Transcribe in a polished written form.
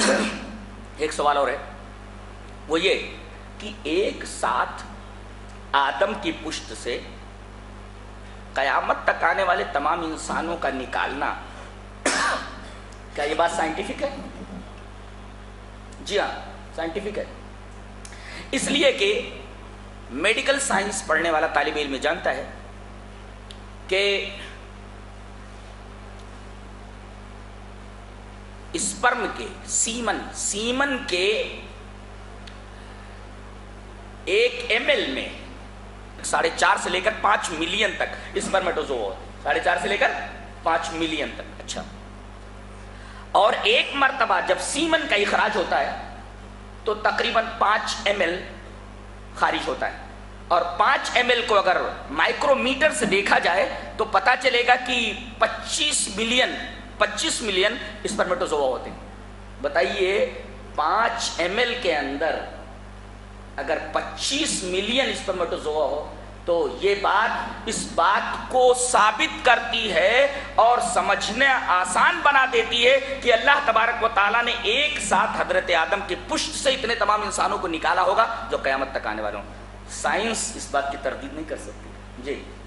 ایک سوال اور ہے، وہ یہ کہ ایک ساتھ آدم کی پشت سے قیامت تک آنے والے تمام انسانوں کا نکالنا، کیا یہ بات سائنٹیفک ہے؟ جی ہاں، سائنٹیفک ہے، اس لیے کہ میڈیکل سائنس پڑھنے والا طالب علم جانتا ہے کہ اسپرم کے سیمن کے 1 ml میں 4.5 سے لے کر 5 ملین تک اسپرمیٹوزوا ہوتے ہیں، 4.5 سے لے کر 5 ملین تک. اچھا، اور ایک مرتبہ جب سیمن کا اخراج ہوتا ہے تو تقریباً 5 ml خارج ہوتا ہے، اور 5 ml کو اگر مائکرو میٹر سے دیکھا جائے تو پتا چلے گا کہ 25 ملین اسپرمیٹوزوا ہوتے ہیں. بتائیے 5 ml کے اندر اگر 25 ملین اسپرمیٹوزوا ہو تو یہ بات اس بات کو ثابت کرتی ہے اور سمجھنا آسان بنا دیتی ہے کہ اللہ تبارک و تعالیٰ نے ایک ساتھ حضرت آدم کی پشت سے اتنے تمام انسانوں کو نکالا ہوگا جو قیامت تک آنے والے ہوں. سائنس اس بات کی تردید نہیں کر سکتی. جی